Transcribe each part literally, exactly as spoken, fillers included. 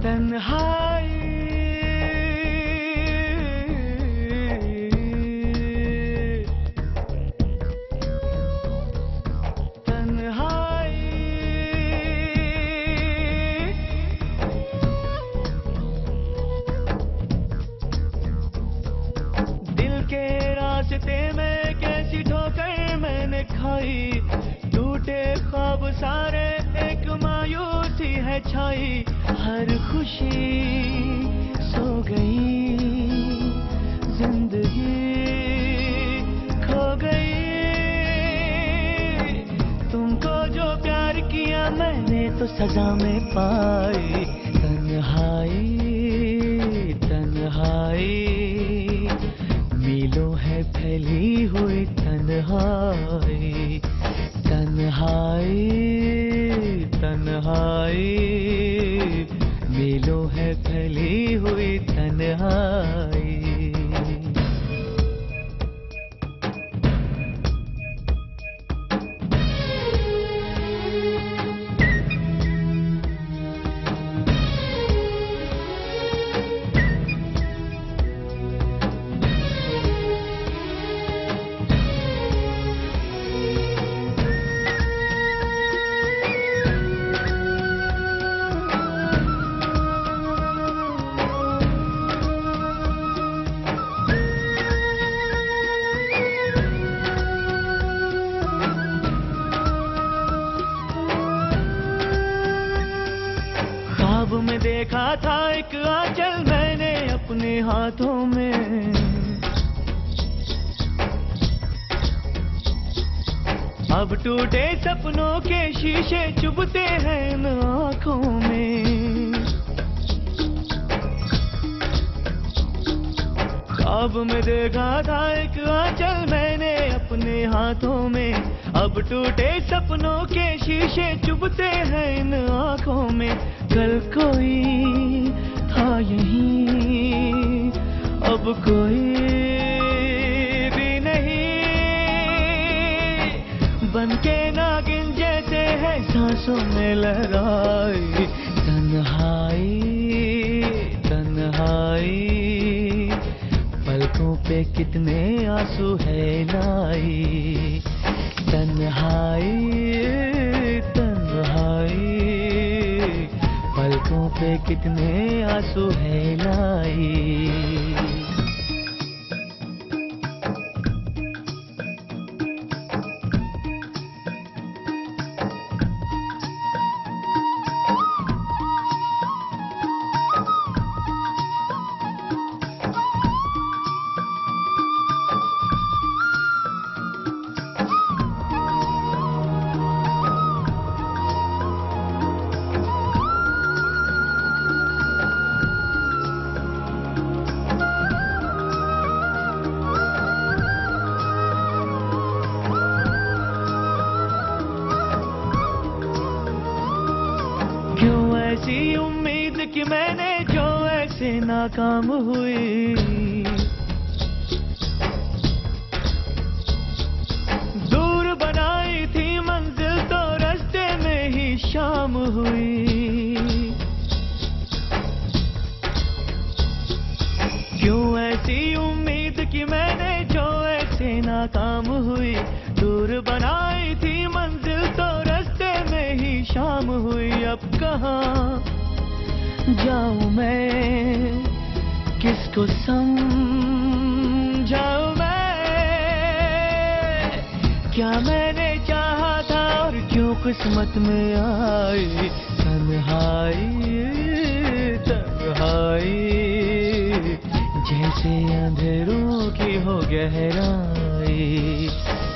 तन्हाई तन्हाई दिल के रास्ते में कैसी ठोकर मैंने खाई, टूटे ख्वाब सारे एक मायूसी है छाई, हर खुशी सो गई, जिंदगी खो गई। तुमको जो प्यार किया मैंने तो सजा में पाई, तन्हाई तन्हाई मीलों है फैली हुई तन्हाई, तन्हाई तन्हाई मीलों है फैली हुई तन्हाई। ख्वाब में देखा था एक आंचल मैंने अपने हाथों में, अब टूटे सपनों के शीशे चुभते हैं इन आँखों में। ख्वाब में देखा था एक आंचल मैंने अपने हाथों में, अब टूटे सपनों के शीशे चुभते हैं इन आँखों में। कल कोई था यहीं, अब कोई भी नहीं, बनके नागिन जैसे है सांसों में लहराई, तन्हाई तन्हाई पलकों पे कितने आंसू है लाई, तन्हाई तन्हाई पलकों पे कितने आंसू है लाई। क्यों ऐसी उम्मीद कि मैंने जो ऐसे नाकाम हुई, दूर बनाई थी मंजिल तो रास्ते में ही शाम हुई। क्यों ऐसी उम्मीद कि मैंने जो ऐसे नाकाम हुई, दूर बनाई थी मंजिल तो रास्ते में ही शाम हुई। अब कहाँ जाऊं मैं, किसको समझाऊं मैं, क्या मैंने चाहा था और क्यों किस्मत में आई, तन्हाई तन्हाई जैसे अंधेरों की हो गहराई।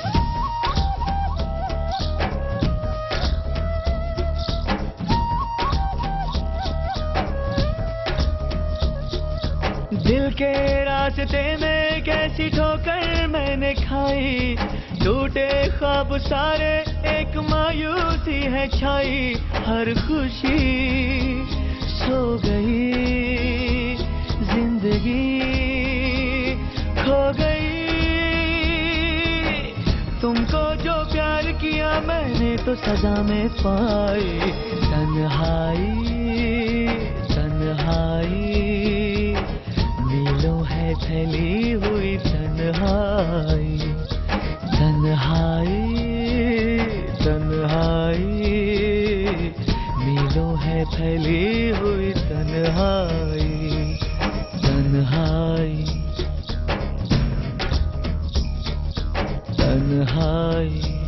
दिल के रास्ते में कैसी ठोकर मैंने खाई, टूटे ख्वाब सारे एक मायूसी है छाई, हर खुशी सो गई, जिंदगी खो गई। तुमको जो प्यार किया मैंने तो सजा में पाई, तन्हाई तन्हाई तन्हाई, मीलों है फैली हुई तन्हाई, तन्हाई तन्हाई, मीलों है फैली हुई तन्हाई, तन्हाई तन्हाई।